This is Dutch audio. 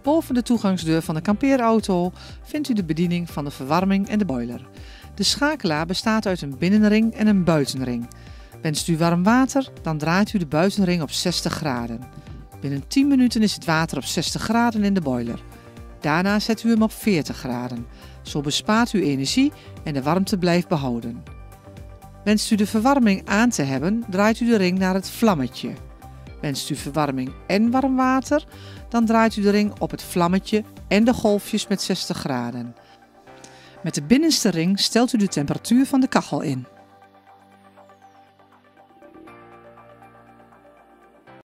Boven de toegangsdeur van de kampeerauto vindt u de bediening van de verwarming en de boiler. De schakelaar bestaat uit een binnenring en een buitenring. Wenst u warm water, dan draait u de buitenring op 60 graden. Binnen 10 minuten is het water op 60 graden in de boiler. Daarna zet u hem op 40 graden. Zo bespaart u energie en de warmte blijft behouden. Wenst u de verwarming aan te hebben, draait u de ring naar het vlammetje. Wenst u verwarming en warm water, dan draait u de ring op het vlammetje en de golfjes met 60 graden. Met de binnenste ring stelt u de temperatuur van de kachel in.